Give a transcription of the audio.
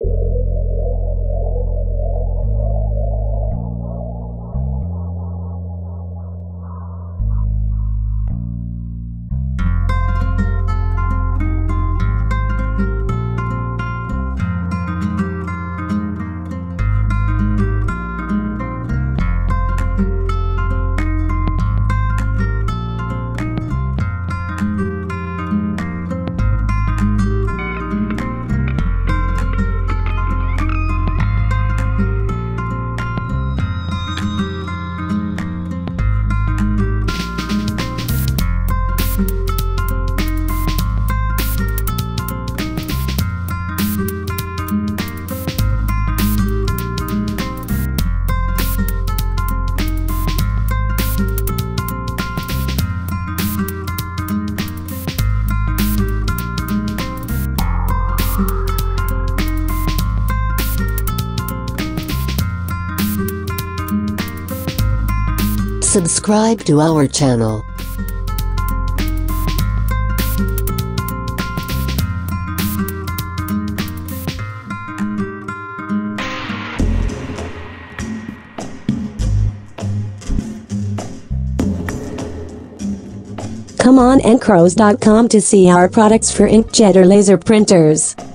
Subscribe to our channel. Come on Encros.com to see our products for inkjet or laser printers.